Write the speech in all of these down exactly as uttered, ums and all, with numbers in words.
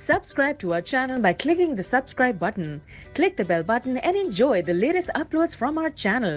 Subscribe to our channel by clicking the subscribe button. Click the bell button and enjoy the latest uploads from our channel.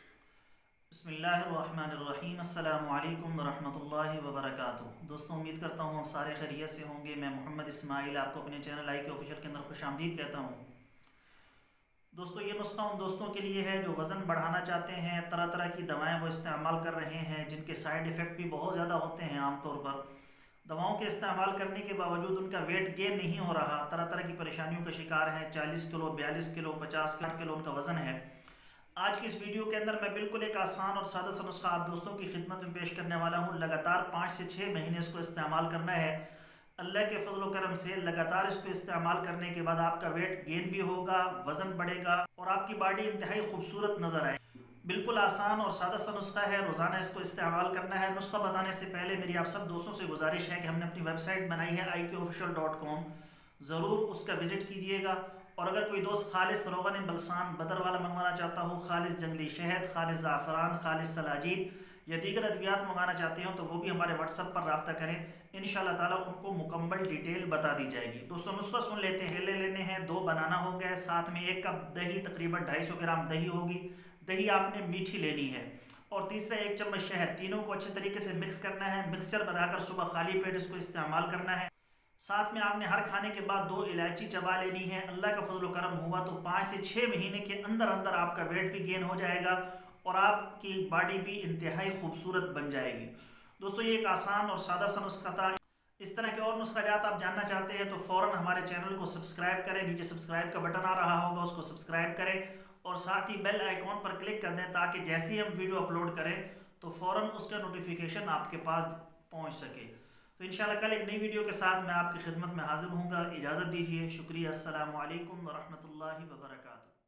बिस्मिल्लाहिर्रहमानिर्रहीम अस्सलामु अलैकुम वरहमतुल्लाहि वबरकातुहू। दोस्तों, उम्मीद करता हूँ आप सारे खैरियत से होंगे। मैं मोहम्मद इस्माइल आपको अपने चैनल आई के ऑफिशियल के अंदर खुशामदीद कहता हूँ। दोस्तों, ये नुस्खा उन दोस्तों के लिए है जो वज़न बढ़ाना चाहते हैं, तरह तरह की दवाएं वो इस्तेमाल कर रहे हैं जिनके साइड इफ़ेक्ट भी बहुत ज़्यादा होते हैं। आमतौर पर दवाओं के इस्तेमाल करने के बावजूद उनका वेट गेन नहीं हो रहा, तरह तरह की परेशानियों का शिकार हैं। चालीस किलो, बयालीस किलो, पचास साठ किलो उनका वज़न है। आज की इस वीडियो के अंदर मैं बिल्कुल एक आसान और सादा सा नुस्खा आप दोस्तों की खिदमत में पेश करने वाला हूँ। लगातार पाँच से छः महीने इसको इस्तेमाल करना है। अल्लाह के फजल व करम से लगातार इसको इस्तेमाल करने के बाद आपका वेट गेन भी होगा, वज़न बढ़ेगा और आपकी बॉडी इंतहाई खूबसूरत नज़र आए। बिल्कुल आसान और सादा सा नुस्खा है, रोज़ाना इसको इस्तेमाल करना है। नुस्खा बताने से पहले मेरी आप सब दोस्तों से गुजारिश है कि हमने अपनी वेबसाइट बनाई है आई के ऑफिशियल डॉट कॉम, ज़रूर उसका विज़िट कीजिएगा। और अगर कोई दोस्त खालिस रोगन बलसान बदर वाला मंगवाना चाहता हो, खालिस जंगली शहद, खालिस ज़ाफ़रान, खालिस सलाजीद या दीगर अद्वियात मंगाना चाहते हो तो वो भी हमारे व्हाट्सएप पर रब्ता करें। इंशाल्लाह ताला उनको मुकम्मल डिटेल बता दी जाएगी। दोस्तों, नुस्खा सुन लेते हैं। ले लेने हैं दो बनाना हो गए, साथ में एक कप दही, तकरीबन ढाई सौ ग्राम दही होगी। दही आपने मीठी लेनी है। और तीसरा एक चम्मच शहद। तीनों को अच्छे तरीके से मिक्स करना है। मिक्सचर बनाकर सुबह खाली पेट इसको इस्तेमाल करना है। साथ में आपने हर खाने के बाद दो इलायची चबा लेनी है। अल्लाह का फजल करम हुआ तो पाँच से छः महीने के अंदर अंदर आपका वेट भी गेन हो जाएगा और आपकी बॉडी भी इंतहाई खूबसूरत बन जाएगी। दोस्तों, ये एक आसान और सादा सा नुस्खा था। इस तरह के और नुस्खाजात आप जानना चाहते हैं तो फ़ौरन हमारे चैनल को सब्सक्राइब करें। नीचे सब्सक्राइब का बटन आ रहा होगा, उसको सब्सक्राइब करें और साथ ही बेल आइकॉन पर क्लिक कर दें ताकि जैसे ही हम वीडियो अपलोड करें तो फ़ौरन उसका नोटिफिकेशन आपके पास पहुँच सके। तो इंशाल्लाह कल एक नई वीडियो के साथ मैं आपकी खिदमत में हाजिर हूँगा। इजाज़त दीजिए। शुक्रिया। अस्सलामु अलैकुम वरहमतुल्लाहि वबरकातुहू।